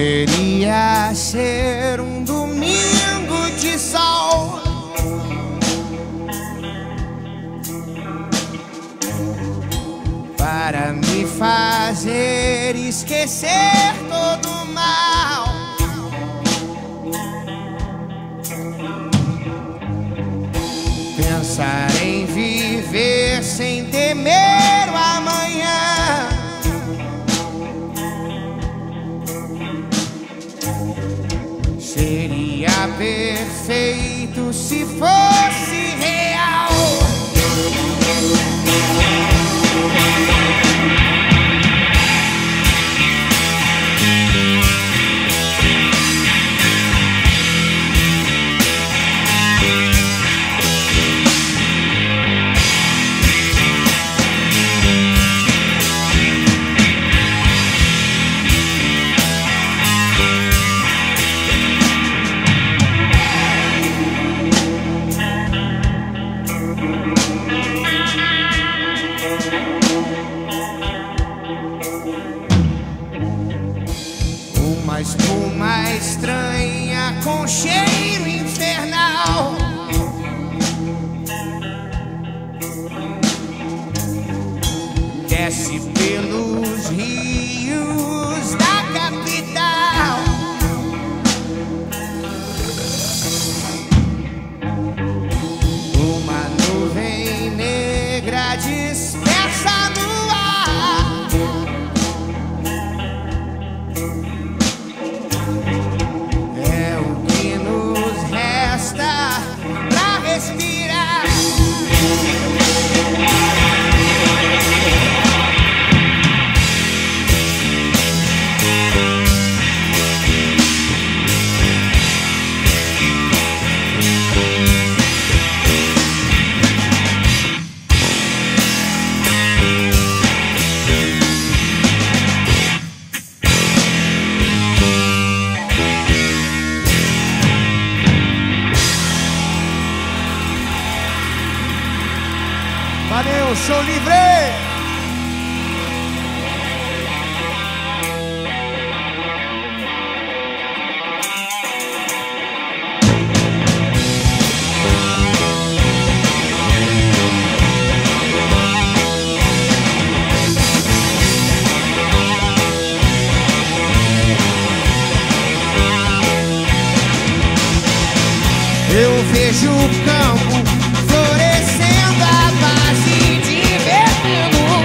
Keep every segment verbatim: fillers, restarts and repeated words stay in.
Poderia ser um domingo de sol, para me fazer esquecer todo o mal. Pensar em viver sem temer o amanhã. Seria perfeito se fosse real. Uma espuma estranha com cheiro infernal desce pelos rios da capital. Uma nuvem negra dispersa no ar. É o que nos resta pra respirar. Valeu, show livre! Eu vejo o campo florescendo à base de veneno.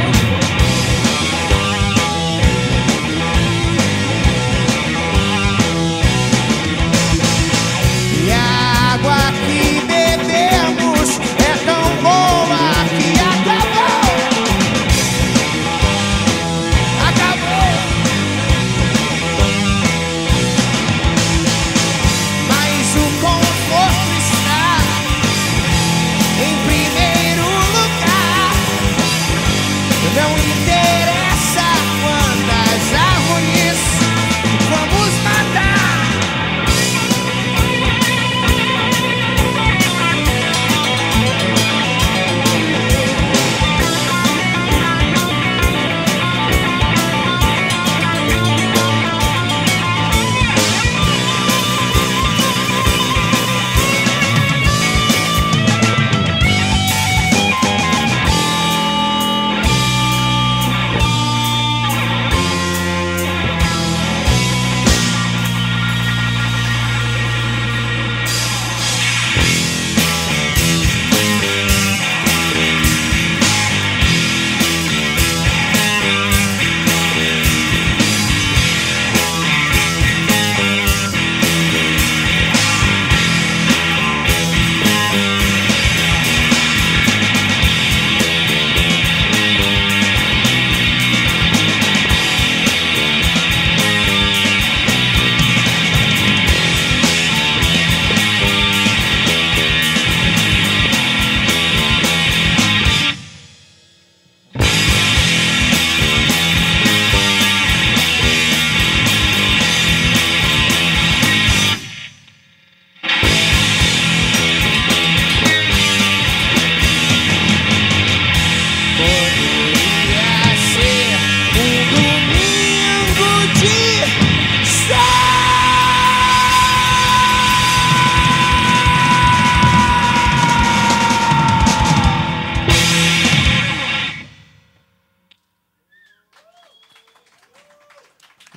E a água que bebemos é tão boa que acabou. Acabou. Mas o conforto está em primeiro lugar.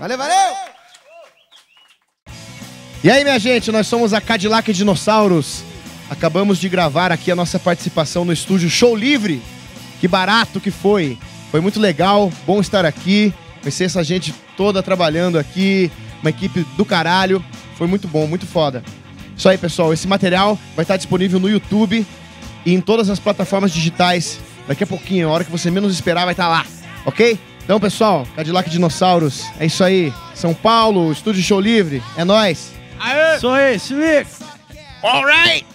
Valeu, valeu! E aí, minha gente, nós somos a Cadillac Dinossauros. Acabamos de gravar aqui a nossa participação no estúdio Show Livre. Que barato que foi. Foi muito legal, bom estar aqui. Conhecer essa gente toda trabalhando aqui. Uma equipe do caralho. Foi muito bom, muito foda. Isso aí, pessoal. Esse material vai estar disponível no YouTube e em todas as plataformas digitais. Daqui a pouquinho, a hora que você menos esperar, vai estar lá. Ok? Então, pessoal, Cadillac Dinossauros. É isso aí. São Paulo, estúdio Show Livre. É nóis. Aê! Sou esse, Nick! All right!